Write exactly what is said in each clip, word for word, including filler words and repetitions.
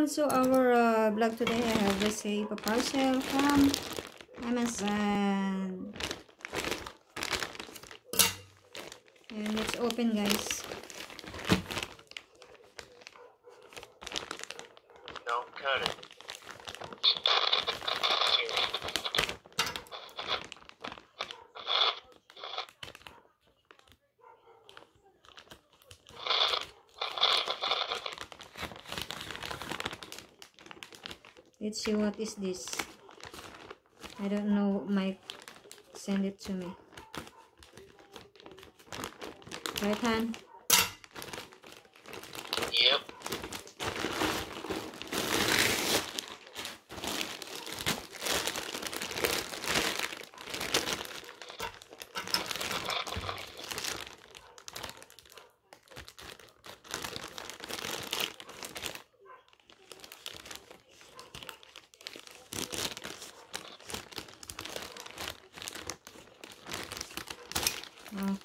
welcome to our uh, vlog today. I have received a parcel from Amazon. And let's open, guys. Don't cut it. Let's see what is this. I don't know. Mike send it to me. Right hand? Yep. Oh.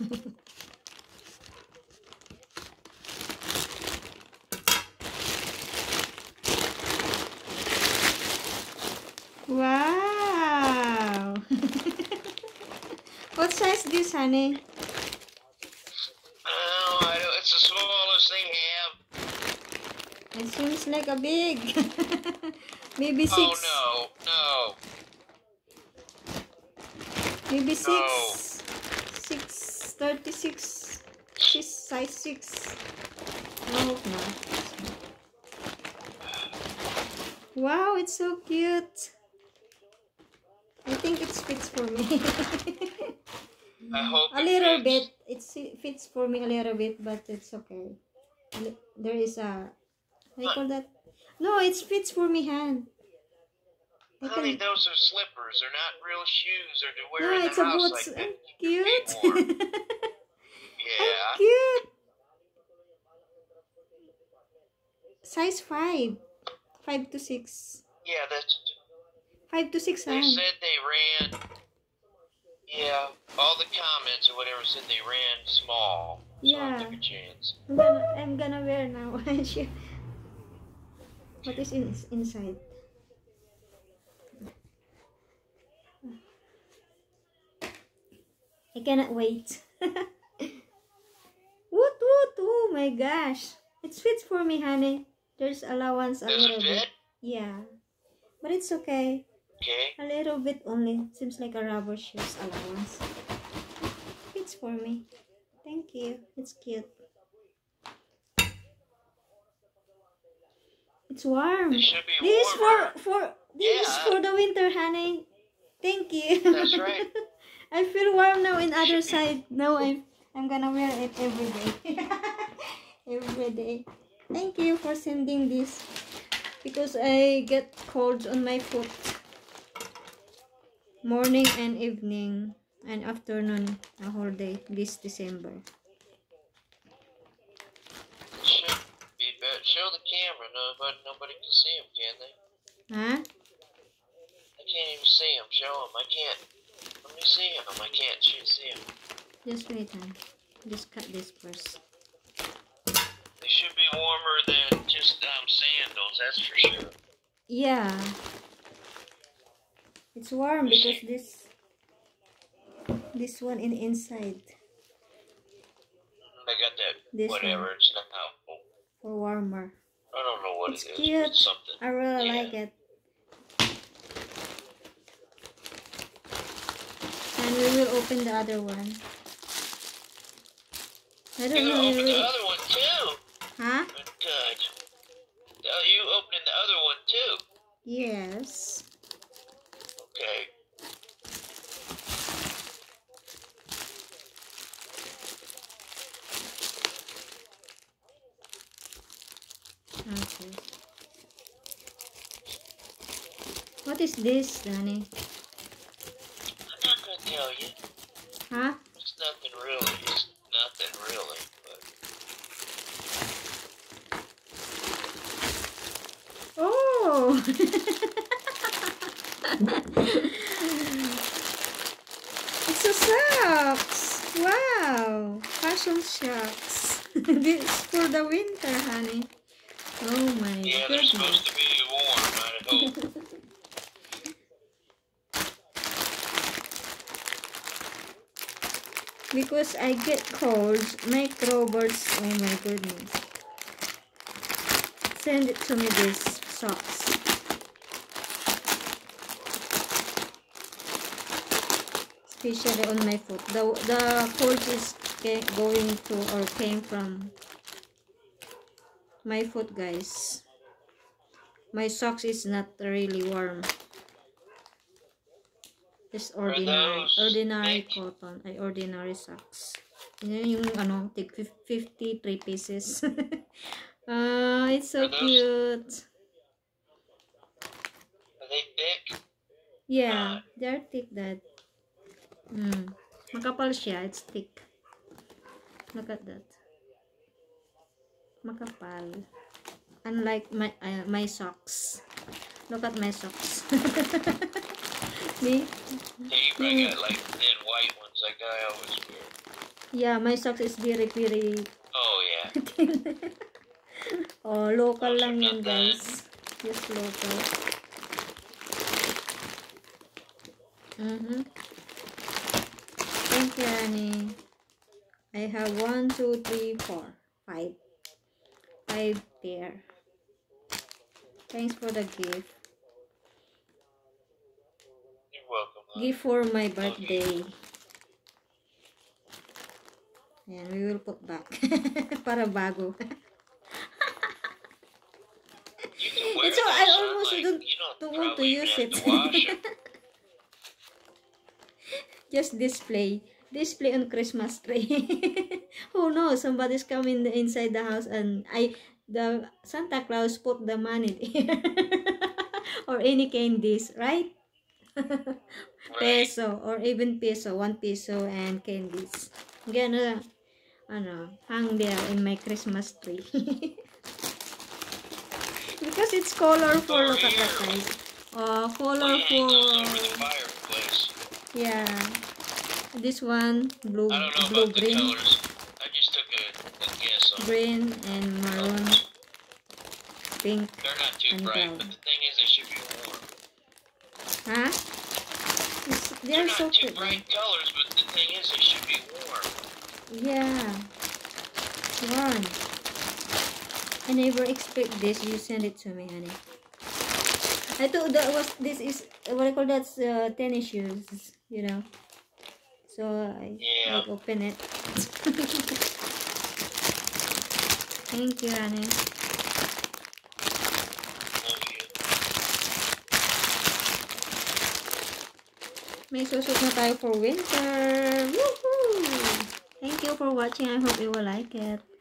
Wow. What size this, honey? Oh, I don't, it's the smallest they have. It seems like a big. Maybe six. Oh no, no. Maybe six. No. Six thirty-six. Six size six. No, no. Wow, it's so cute. I think it fits for me. I hope A it little fits. bit. It fits for me a little bit, but it's okay. There is a. What do you call that? No, it fits for me hand. I Honey, can, those are slippers. They're not real shoes or to wear no, in the it's a house boots. like I'm that. cute. Yeah. I'm cute. Size five. Five to six. Yeah, that's. Five to six. They Hand. said they ran. Yeah, all the comments or whatever said they ran small. So Yeah. I took a chance. I'm gonna, I'm gonna wear now. What is in, inside? I cannot wait. Woot woot! Oh my gosh! It fits for me, honey. There's allowance a Does little it bit. fit? Yeah, but it's okay. Okay. A little bit only. Seems like a rubber shoes allowance. Fits for me. Thank you. It's cute. It's warm. It should be This is warmer. for for this is Yeah. for the winter, honey. Thank you. That's right. I feel warm now in other Should be. side. Now I'm I'm gonna wear it every day. Every day. Thank you for sending this because I get colds on my foot. Morning and evening and afternoon, a whole day this December. Should be better. Show the camera, no, but nobody can see them, can they? Huh? I can't even see them. Show them. I can't. Let me see them. I can't shoot, see them. Just wait, huh? Just cut this first. They should be warmer than just um, sandals, that's for sure. Yeah. It's warm because this this one in inside I got that, This whatever, one. it's not oh, for warmer. I don't know what It's it is. cute. It's something. I really Yeah. like it. And we will open the other one. I You're don't know. gonna I open the really- other one too. Huh? Good. Oh, you opening the other one too? Yes. Okay. Okay. What is this, Danny? I'm not gonna tell you. Huh? It's nothing really. It's nothing really. But Oh! It's a socks! Wow! Fashion socks. This is for the winter, honey. Oh my Yeah, they're supposed goodness. to be warm, I hope. Because I get colds, microbursts. Oh my goodness. Send it to me, this socks. Especially on my foot. The, the cold is going to or came from my foot, guys. My socks is not really warm. It's ordinary. Ordinary cotton. Ay, ordinary socks. Yun yung ano, take fifty-three pieces. Ah, it's so cute. Are they thick? Yeah, they're thick, that. Mm. Makapal siya. It's thick. Look at that. Makapal. Unlike my uh, my socks. Look at my socks. Me? Yeah, you probably got like thin white ones like I always wear. Yeah, my socks is very, very Oh, yeah. thin. Oh, local Those lang are yan, not guys. Just local. Mm-hmm. Thank you, Annie. I have one, two, three, four, five. Five pair. Thanks for the gift. You're welcome. Love. Gift for my birthday. And we will put back. Para bago. You can wear It's all, I those, almost like, don't, you don't don't want to probably even use have it. to wash 'em. Just display. Display on Christmas tree. Who knows? Somebody's coming the, inside the house and I, the Santa Claus put the money there. Or any candies, right? Right. Peso or even peso, one peso and candies. Gonna, ano, hang there in my Christmas tree. Because it's colorful. Over Look at that, here. guys. Uh, We hang those over the colorful. fireplace. Yeah. This one, blue, I don't know blue, about the green, colors. I just took a, a guess on them. green and maroon, pink. They're not too and bright, brown. but the thing is, they should be warm. Huh? It's, They're they're so not too cute. bright colors, but the thing is, they should be warm. Yeah. Warm. I never expect this. You send it to me, honey. I thought that was, this is, what I call that's uh, tennis shoes, you know. So I Yeah. like open it. Thank you, honey. Love you. May susot na tayo for winter. Woohoo! Thank you for watching. I hope you will like it.